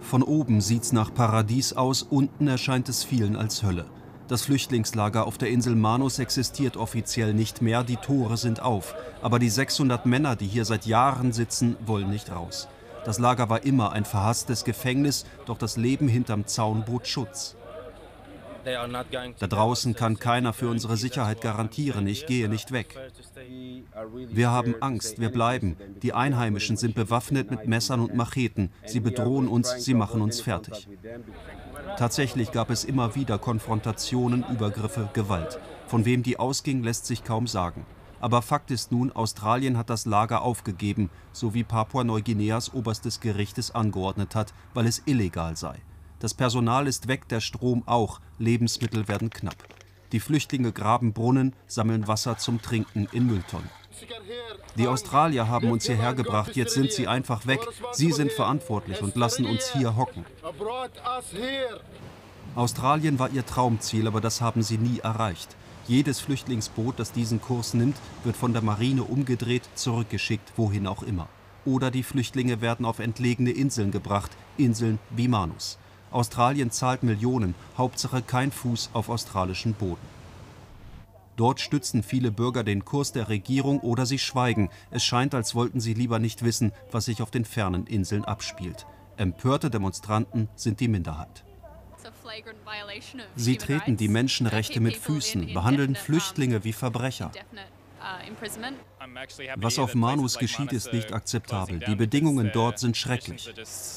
Von oben sieht's nach Paradies aus, unten erscheint es vielen als Hölle. Das Flüchtlingslager auf der Insel Manus existiert offiziell nicht mehr, die Tore sind auf. Aber die 600 Männer, die hier seit Jahren sitzen, wollen nicht raus. Das Lager war immer ein verhasstes Gefängnis, doch das Leben hinterm Zaun bot Schutz. Da draußen kann keiner für unsere Sicherheit garantieren, ich gehe nicht weg. Wir haben Angst, wir bleiben. Die Einheimischen sind bewaffnet mit Messern und Macheten. Sie bedrohen uns, sie machen uns fertig. Tatsächlich gab es immer wieder Konfrontationen, Übergriffe, Gewalt. Von wem die ausging, lässt sich kaum sagen. Aber Fakt ist nun, Australien hat das Lager aufgegeben, so wie Papua-Neuguineas oberstes Gericht es angeordnet hat, weil es illegal sei. Das Personal ist weg, der Strom auch, Lebensmittel werden knapp. Die Flüchtlinge graben Brunnen, sammeln Wasser zum Trinken in Mülltonnen. Die Australier haben uns hierher gebracht, jetzt sind sie einfach weg. Sie sind verantwortlich und lassen uns hier hocken. Australien war ihr Traumziel, aber das haben sie nie erreicht. Jedes Flüchtlingsboot, das diesen Kurs nimmt, wird von der Marine umgedreht, zurückgeschickt, wohin auch immer. Oder die Flüchtlinge werden auf entlegene Inseln gebracht, Inseln wie Manus. Australien zahlt Millionen, Hauptsache kein Fuß auf australischem Boden. Dort stützen viele Bürger den Kurs der Regierung oder sie schweigen. Es scheint, als wollten sie lieber nicht wissen, was sich auf den fernen Inseln abspielt. Empörte Demonstranten sind die Minderheit. Sie treten die Menschenrechte mit Füßen, behandeln Flüchtlinge wie Verbrecher. Was auf Manus geschieht, ist nicht akzeptabel. Die Bedingungen dort sind schrecklich.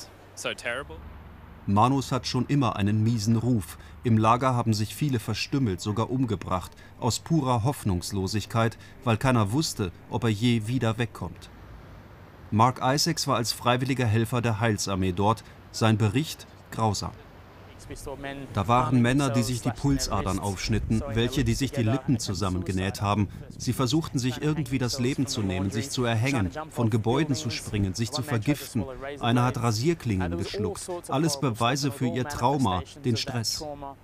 Manus hat schon immer einen miesen Ruf. Im Lager haben sich viele verstümmelt, sogar umgebracht, aus purer Hoffnungslosigkeit, weil keiner wusste, ob er je wieder wegkommt. Mark Isaacs war als freiwilliger Helfer der Heilsarmee dort. Sein Bericht grausam. Da waren Männer, die sich die Pulsadern aufschnitten, welche, die sich die Lippen zusammengenäht haben. Sie versuchten sich irgendwie das Leben zu nehmen, sich zu erhängen, von Gebäuden zu springen, sich zu vergiften. Einer hat Rasierklingen geschluckt. Alles Beweise für ihr Trauma, den Stress.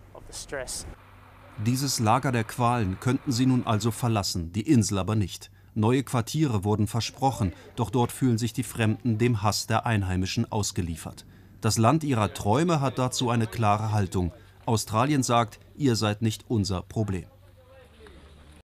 Dieses Lager der Qualen könnten sie nun also verlassen, die Insel aber nicht. Neue Quartiere wurden versprochen, doch dort fühlen sich die Fremden dem Hass der Einheimischen ausgeliefert. Das Land ihrer Träume hat dazu eine klare Haltung. Australien sagt, ihr seid nicht unser Problem.